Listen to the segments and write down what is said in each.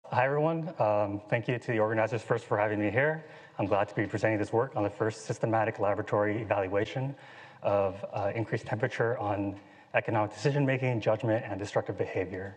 Hi, everyone. Thank you to the organizers first for having me here. I'm glad to be presenting this work on the first systematic laboratory evaluation of increased temperature on economic decision-making, judgment, and destructive behavior.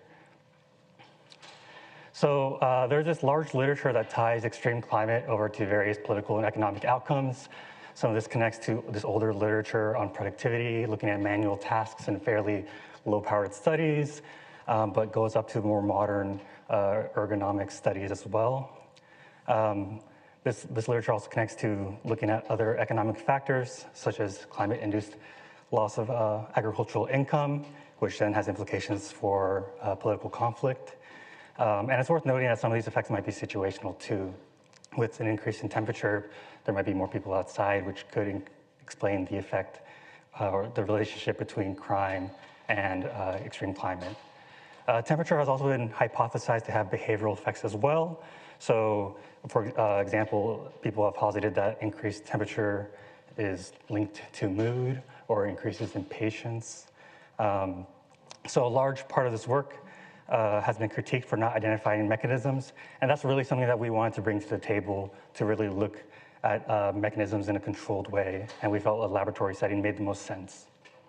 So there's this large literature that ties extreme climate over to various political and economic outcomes. Some of this connects to this older literature on productivity, looking at manual tasks and fairly low-powered studies, but goes up to more modern ergonomic studies as well. This literature also connects to looking at other economic factors, such as climate-induced loss of agricultural income, which then has implications for political conflict. And it's worth noting that some of these effects might be situational too. With an increase in temperature, there might be more people outside, which could explain the effect or the relationship between crime and extreme climate. Temperature has also been hypothesized to have behavioral effects as well. So, for example, people have posited that increased temperature is linked to mood or increases in patience. So a large part of this work has been critiqued for not identifying mechanisms, and that's really something that we wanted to bring to the table to really look at mechanisms in a controlled way, and we felt a laboratory setting made the most sense.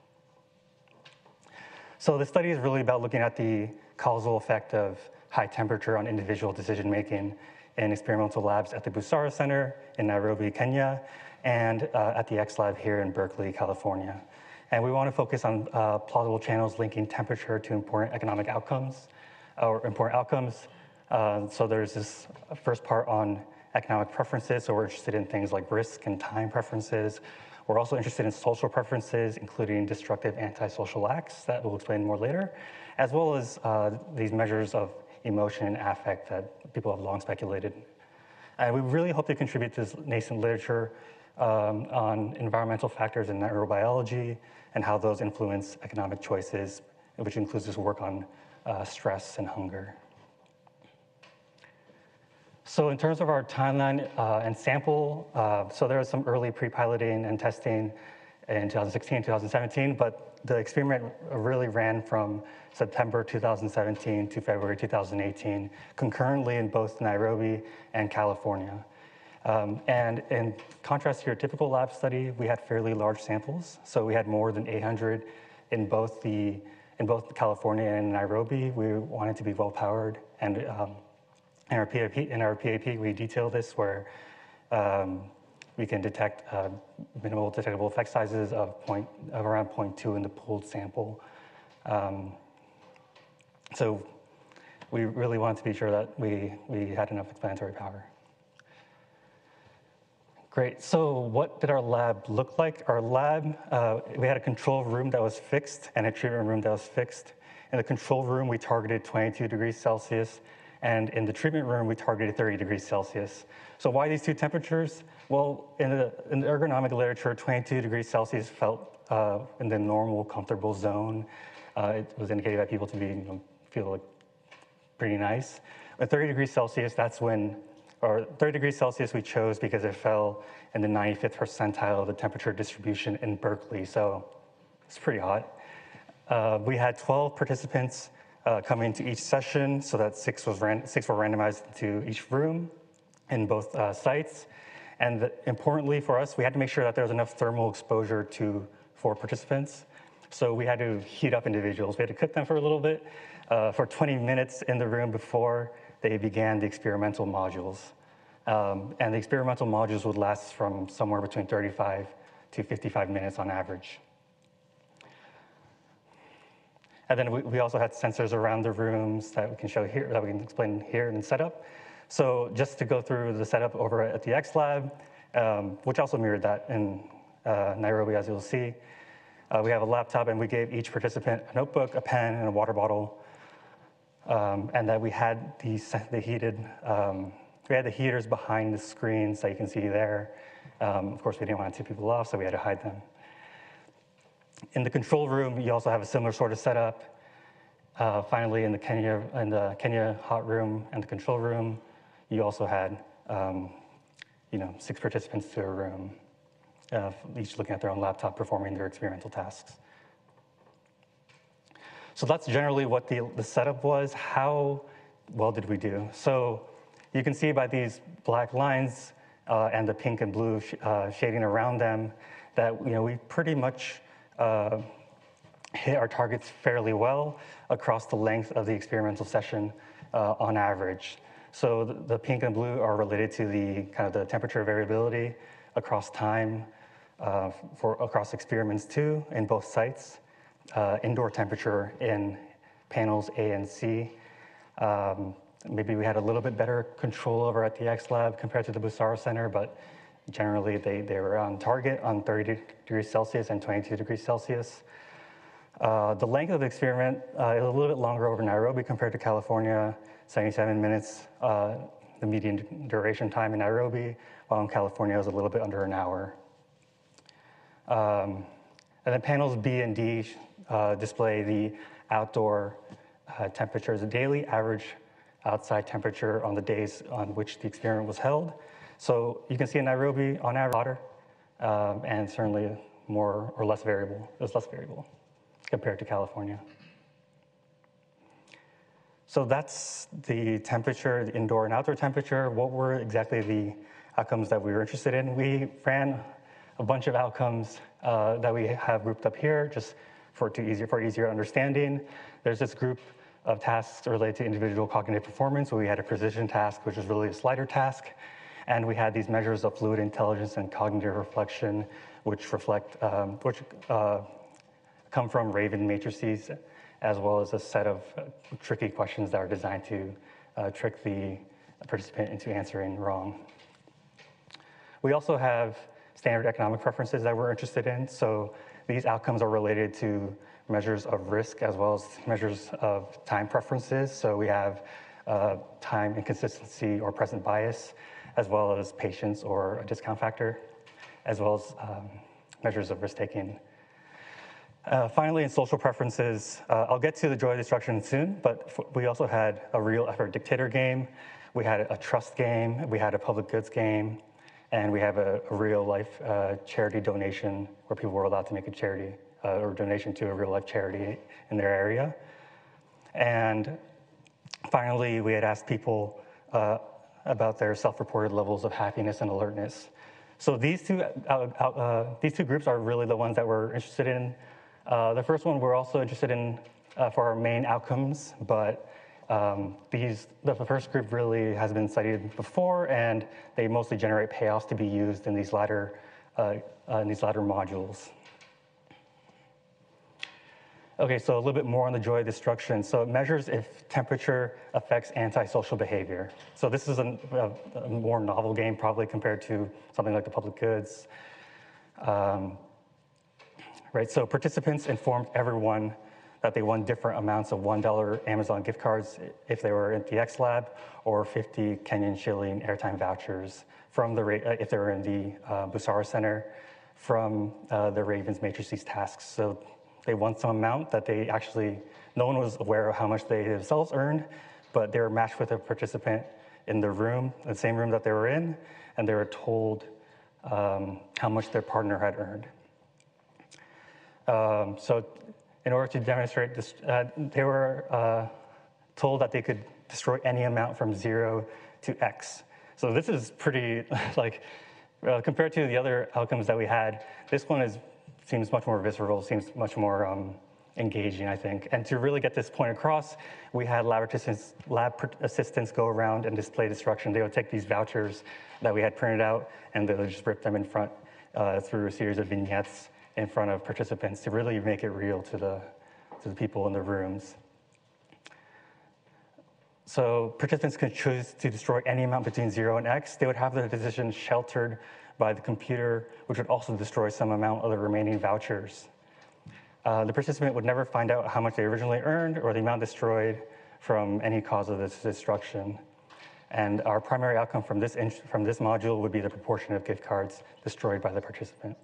So the study is really about looking at the causal effect of high temperature on individual decision-making in experimental labs at the Busara Center in Nairobi, Kenya, and at the Xlab here in Berkeley, California. And we want to focus on plausible channels linking temperature to important economic outcomes, or important outcomes. So there's this first part on economic preferences, so we're interested in things like risk and time preferences. We're also interested in social preferences, including destructive antisocial acts that we'll explain more later, as well as these measures of emotion and affect that people have long speculated. And we really hope to contribute to this nascent literature on environmental factors in neurobiology and how those influence economic choices, which includes this work on stress and hunger. So in terms of our timeline and sample, so there was some early pre-piloting and testing in 2016, 2017, but the experiment really ran from September 2017 to February 2018, concurrently in both Nairobi and California. And in contrast to your typical lab study, we had fairly large samples. So we had more than 800 in both California and Nairobi. We wanted to be well-powered, and in our PAP, we detail this where we can detect minimal detectable effect sizes of around 0.2 in the pooled sample. So we really wanted to be sure that we had enough explanatory power. Great, so what did our lab look like? Our lab, we had a control room that was fixed and a treatment room that was fixed. In the control room, we targeted 22 degrees Celsius, and in the treatment room, we targeted 30 degrees Celsius. So why these two temperatures? Well, in the ergonomic literature, 22 degrees Celsius felt in the normal, comfortable zone. It was indicated by people to be, feel like pretty nice. At 30 degrees Celsius, that's when, or 30 degrees Celsius we chose because it fell in the 95th percentile of the temperature distribution in Berkeley, so it's pretty hot. We had 12 participants coming to each session, so that six were randomized to each room in both sites. And importantly for us, we had to make sure that there was enough thermal exposure for participants. So we had to heat up individuals. We had to cook them for a little bit, for 20 minutes in the room before they began the experimental modules. And the experimental modules would last from somewhere between 35 to 55 minutes on average. And then we also had sensors around the rooms that we can show here, that we can explain here in setup. So just to go through the setup over at the Xlab, which also mirrored that in Nairobi, as you'll see. We have a laptop, and we gave each participant a notebook, a pen, and a water bottle. And that we had we had the heaters behind the screens that you can see there. Of course, we didn't want to tip people off, so we had to hide them. In the control room, you also have a similar sort of setup. Finally, in the Kenya hot room and the control room, you also had 6 participants to a room, each looking at their own laptop, performing their experimental tasks. So that's generally what the setup was. How well did we do? So you can see by these black lines and the pink and blue shading around them that we pretty much hit our targets fairly well across the length of the experimental session on average. So the pink and blue are related to the kind of the temperature variability across time across experiments 2 in both sites, indoor temperature in panels A and C. Maybe we had a little bit better control over at the Xlab compared to the Busaro Center, but generally they were on target on 30 degrees Celsius and 22 degrees Celsius. The length of the experiment is a little bit longer over Nairobi compared to California, 77 minutes, the median duration time in Nairobi, while in California it was a little bit under an hour. And then panels B and D display the outdoor temperatures, the daily average outside temperature on the days on which the experiment was held. So you can see in Nairobi, on average, hotter, and certainly more or less variable. It was less variable compared to California. So that's the temperature, the indoor and outdoor temperature. What were exactly the outcomes that we were interested in? We ran a bunch of outcomes that we have grouped up here just for easier understanding. There's this group of tasks related to individual cognitive performance. We had a precision task, which was really a slider task. And we had these measures of fluid intelligence and cognitive reflection, which come from Raven matrices, as well as a set of tricky questions that are designed to trick the participant into answering wrong. We also have standard economic preferences that we're interested in. So these outcomes are related to measures of risk as well as measures of time preferences. So we have time inconsistency or present bias, as well as patience or a discount factor, as well as measures of risk-taking. Finally, in social preferences, I'll get to the joy of destruction soon, but we also had a real effort dictator game. We had a trust game. We had a public goods game. And we have a real-life charity donation where people were allowed to make a charity or donation to a real-life charity in their area. And finally, we had asked people about their self-reported levels of happiness and alertness. So these two groups are really the ones that we're interested in. The first one we're also interested in for our main outcomes, but the first group really has been studied before, and they mostly generate payoffs to be used in these latter modules. Okay, so a little bit more on the joy of destruction. So it measures if temperature affects antisocial behavior. So this is a more novel game probably compared to something like the public goods. Right, so participants informed everyone that they won different amounts of $1 Amazon gift cards if they were at the Xlab, or 50 Kenyan shilling airtime vouchers from if they were in the Busaro Center from the Ravens matrices tasks. So they won some amount that they actually, no one was aware of how much they themselves earned, but they were matched with a participant in the room, the same room that they were in, and they were told how much their partner had earned. So in order to demonstrate this, they were told that they could destroy any amount from 0 to X. So this is pretty, compared to the other outcomes that we had, this one seems much more visceral, seems much more engaging, I think. And to really get this point across, we had lab assistants go around and display destruction. They would take these vouchers that we had printed out, and they would just rip them in front through a series of vignettes in front of participants to really make it real to the people in the rooms. So participants could choose to destroy any amount between 0 and X. They would have their decision sheltered by the computer, which would also destroy some amount of the remaining vouchers. The participant would never find out how much they originally earned or the amount destroyed from any cause of this destruction. And our primary outcome from this module would be the proportion of gift cards destroyed by the participant.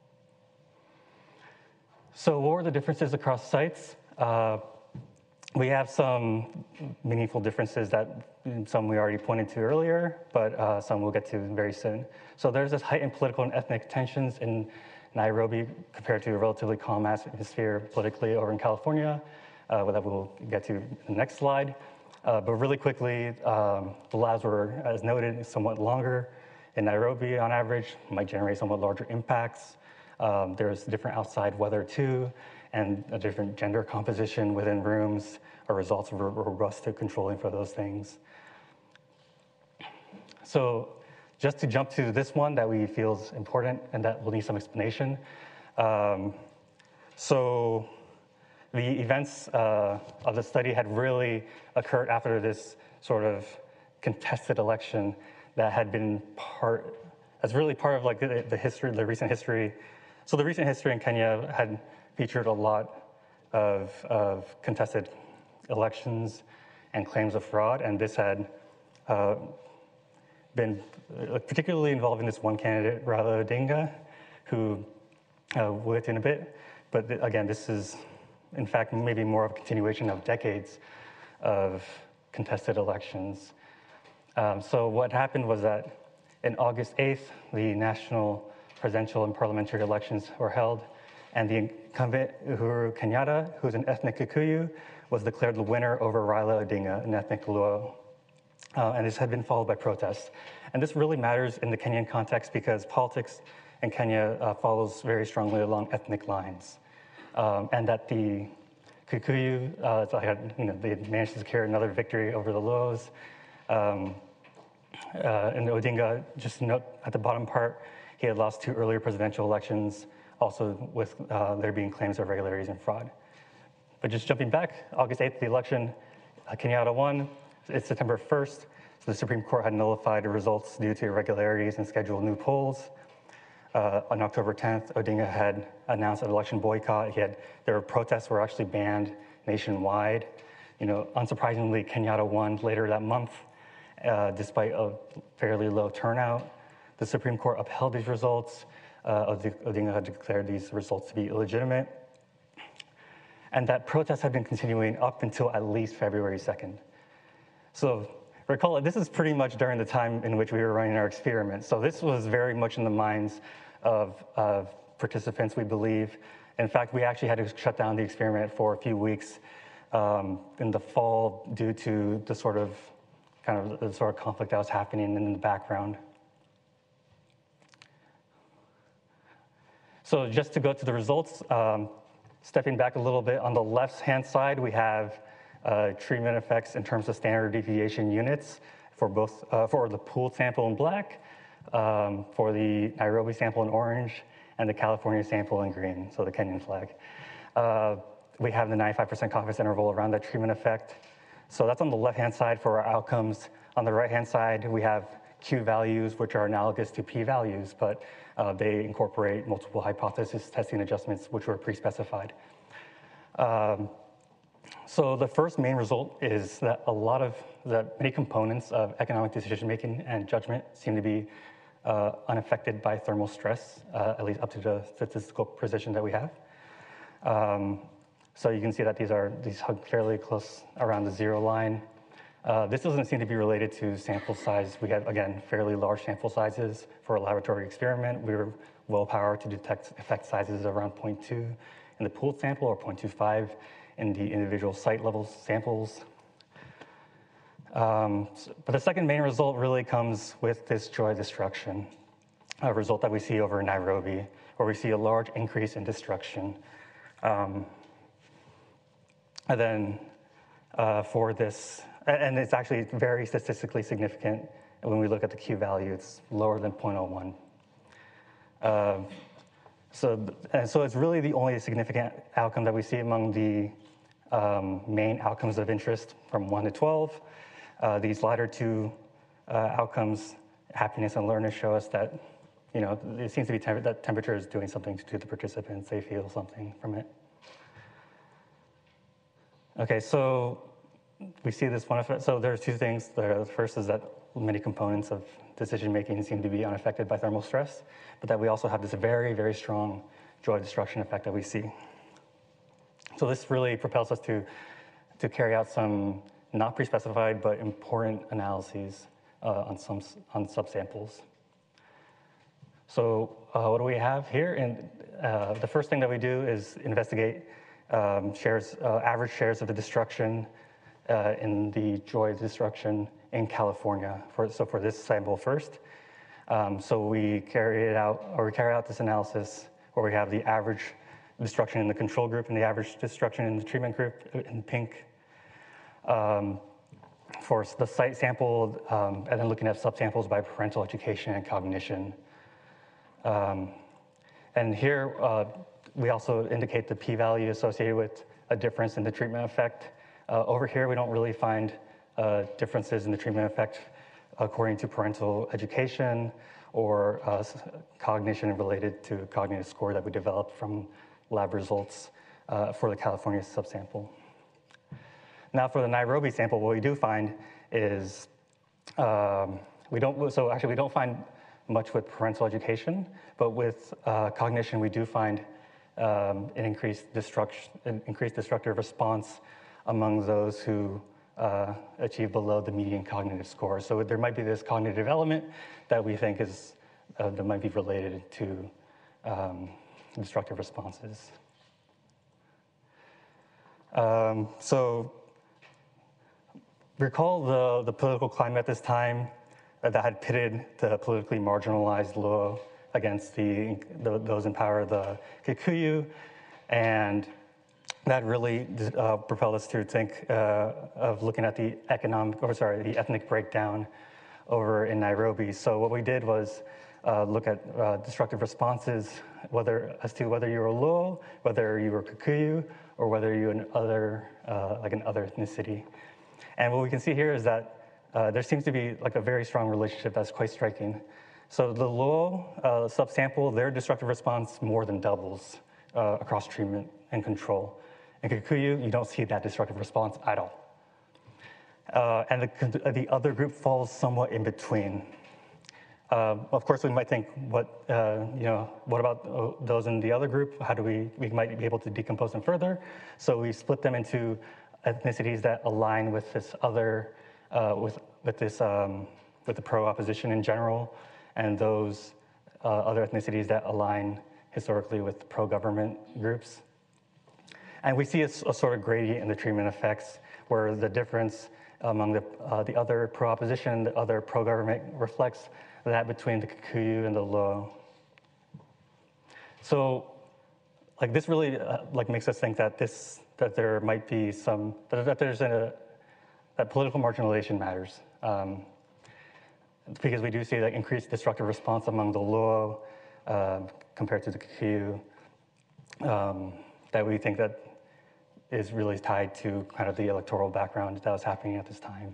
So what were the differences across sites? We have some meaningful differences that some we already pointed to earlier, but some we'll get to very soon. So there's this heightened political and ethnic tensions in Nairobi compared to a relatively calm atmosphere politically over in California, that we'll get to in the next slide. But really quickly, the labs were, as noted, somewhat longer. In Nairobi, on average, might generate somewhat larger impacts. There's different outside weather too, and a different gender composition within rooms are results of robust controlling for those things. So just to jump to this one that we feel is important and that will need some explanation. So the events of the study had really occurred after this sort of contested election that had been as really part of like the history, the recent history. So the recent history in Kenya had featured a lot of contested elections and claims of fraud, and this had been particularly involving this one candidate, Raila Odinga, who we'll get to in a bit. But again, this is, in fact, maybe more of a continuation of decades of contested elections. So what happened was that in August 8th, the national presidential and parliamentary elections were held, and the incumbent Uhuru Kenyatta, who's an ethnic Kikuyu, was declared the winner over Raila Odinga, an ethnic Luo. And this had been followed by protests. And this really matters in the Kenyan context because politics in Kenya follows very strongly along ethnic lines. And that the Kikuyu, they managed to secure another victory over the Luos. And Odinga, just note at the bottom part, he had lost 2 earlier presidential elections, also with there being claims of irregularities and fraud. But just jumping back, August 8th, the election, Kenyatta won. It's September 1st, so the Supreme Court had nullified the results due to irregularities and scheduled new polls. On October 10th, Odinga had announced an election boycott. There were protests were actually banned nationwide. Unsurprisingly, Kenyatta won later that month, despite a fairly low turnout. The Supreme Court upheld these results. Odinga had declared these results to be illegitimate. And that protest had been continuing up until at least February 2nd. So recall, this is pretty much during the time in which we were running our experiment. So this was very much in the minds of participants, we believe. In fact, we actually had to shut down the experiment for a few weeks in the fall due to the sort of conflict that was happening in the background. So just to go to the results, stepping back a little bit, on the left-hand side, we have treatment effects in terms of standard deviation units for both for the pooled sample in black, for the Nairobi sample in orange, and the California sample in green, so the Kenyan flag. We have the 95% confidence interval around that treatment effect. So that's on the left-hand side for our outcomes. On the right-hand side, we have Q values, which are analogous to P values, but they incorporate multiple hypothesis testing adjustments, which were pre-specified. So the first main result is that many components of economic decision-making and judgment seem to be unaffected by thermal stress, at least up to the statistical precision that we have. So you can see that these hug fairly close around the 0 line. This doesn't seem to be related to sample size. We have, again, fairly large sample sizes for a laboratory experiment. We were well-powered to detect effect sizes around 0.2 in the pooled sample or 0.25 in the individual site-level samples. But the second main result really comes with this joy destruction, a result that we see over in Nairobi, where we see a large increase in destruction. And then for this, and it's actually very statistically significant. And when we look at the Q value, it's lower than 0.01. So it's really the only significant outcome that we see among the main outcomes of interest from 1 to 12. These latter 2 outcomes, happiness and alertness, show us that, it seems to be that temperature is doing something to the participants. They feel something from it. Okay, so we see this one effect. So there's 2 things. The first is that many components of decision-making seem to be unaffected by thermal stress, but that we also have this very, very strong joy destruction effect that we see. So this really propels us to carry out some not pre-specified but important analyses on subsamples. So what do we have here? And the first thing that we do is investigate average shares of the destruction in the joy destruction in California. So for this sample first, so we carry out this analysis where we have the average destruction in the control group and the average destruction in the treatment group in pink. For the site sample, and then looking at subsamples by parental education and cognition. And here, we also indicate the p-value associated with a difference in the treatment effect. Over here, we don't really find differences in the treatment effect according to parental education or cognition related to cognitive score that we developed from lab results for the California subsample. Now for the Nairobi sample, what we do find is, we don't find much with parental education, but with cognition, we do find an increased destructive response among those who achieve below the median cognitive score. So there might be this cognitive element that we think is, that might be related to destructive responses. So recall the political climate at this time that had pitted the politically marginalized Luo against those in power, the Kikuyu, and that really propelled us to think of looking at the ethnic breakdown over in Nairobi. So what we did was look at destructive responses, as to whether you were Luo, whether you were Kikuyu, or whether you're like an other ethnicity. And what we can see here is that there seems to be like a very strong relationship that's quite striking. So the Luo subsample, their destructive response more than doubles across treatment and control. In Kikuyu, you don't see that destructive response at all. And the other group falls somewhat in between. Of course, we might think, what about those in the other group? How do we might be able to decompose them further? So we split them into ethnicities that align with this other, with the pro-opposition in general, and those other ethnicities that align historically with pro-government groups. And we see a sort of gradient in the treatment effects where the difference among the other pro-opposition, the other pro-government reflects that between the Kikuyu and the Luo. So like this really like makes us think that there might be that political marginalization matters. Because we do see that increased destructive response among the Luo compared to the Kikuyu, that we think that is really tied to kind of the electoral background that was happening at this time.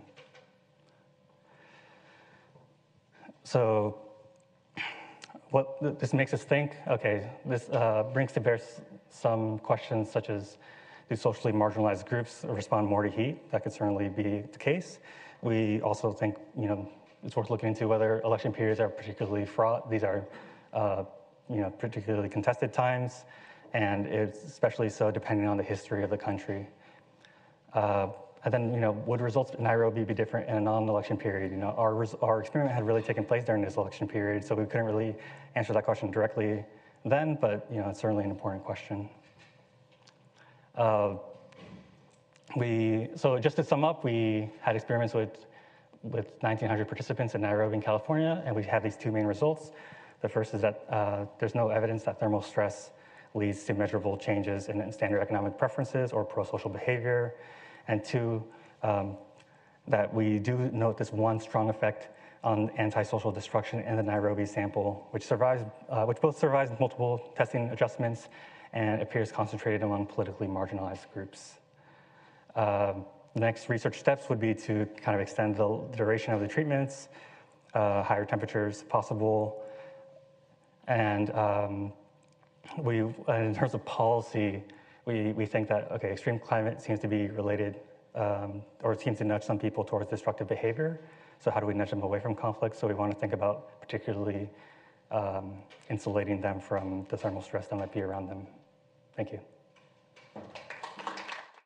So what this makes us think, okay, this brings to bear some questions such as, do socially marginalized groups respond more to heat? That could certainly be the case. We also think, it's worth looking into whether election periods are particularly fraught. These are, particularly contested times, and it's especially so depending on the history of the country. And then, would results in Nairobi be different in a non-election period? Our experiment had really taken place during this election period, so we couldn't really answer that question directly then, but it's certainly an important question. So just to sum up, we had experiments with 1,900 participants in Nairobi, in California, and we have these two main results. The first is that there's no evidence that thermal stress leads to measurable changes in standard economic preferences or pro-social behavior. And two, that we do note this one strong effect on antisocial destruction in the Nairobi sample, which both survives multiple testing adjustments and appears concentrated among politically marginalized groups. The next research steps would be to kind of extend the duration of the treatments, higher temperatures possible, and in terms of policy, we think that, okay, extreme climate seems to be related, or seems to nudge some people towards destructive behavior. So how do we nudge them away from conflict? So we want to think about particularly insulating them from the thermal stress that might be around them. Thank you.